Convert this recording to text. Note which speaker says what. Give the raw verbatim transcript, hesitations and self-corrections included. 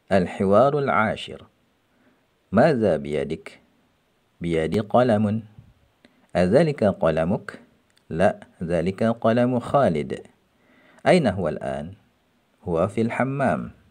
Speaker 1: الحوار العاشر: ماذا بيدك؟ بيدي قلم. أذلك قلمك؟ لا، ذلك قلم خالد. أين هو الآن؟ هو في الحمام.